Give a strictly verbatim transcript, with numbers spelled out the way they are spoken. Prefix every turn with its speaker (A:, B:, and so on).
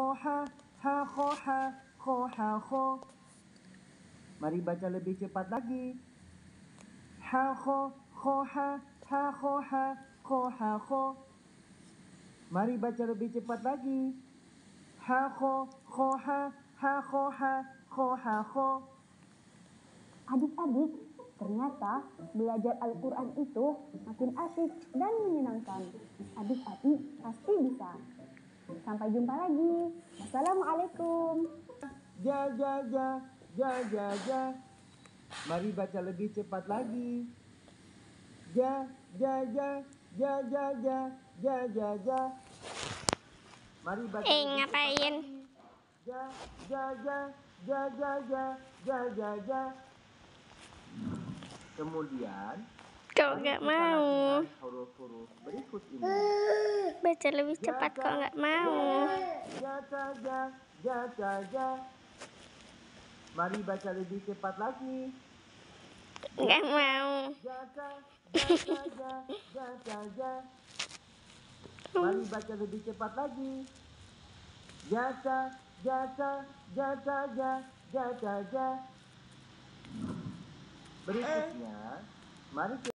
A: ha, ha kho ha, kho ha kho. Mari baca lebih cepat lagi. Ha kho, kho ha, ha kho ha, kho ha kho. Mari baca lebih cepat lagi. Ha kho, kho ha, ha kho ha, kho ha kho.
B: Adik-adik, ternyata belajar Al-Quran itu makin asik dan menyenangkan. Adik-adik pasti bisa. Sampai jumpa lagi. Wassalamualaikum.
A: Ja, ja, ja, ja, ja, ja. Mari baca lebih cepat lagi. Ja, ja, ja, ja, ja, ja, ja, ja, ja. Mari baca
C: Eh,
A: lebih
C: ngapain?
A: cepat lagi. Ja, ja, ja, ja, ja, ja, ja, ja, ja. Kemudian
C: Kau
A: mari
C: nggak
A: kita
C: mau
A: latihan huruf-huruf berikut ini.
C: baca lebih cepat, kau nggak mau.
A: Ja, ja, ja, ja, ja, ja. Mari baca lebih cepat lagi.
C: Nggak mau.
A: Ja, ja, ja, ja, ja, ja, ja, ja. Mari baca lebih cepat lagi. Ja, ja, ja, ja, ja, ja, ja, ja, ja, ja. Berikutnya, mari kita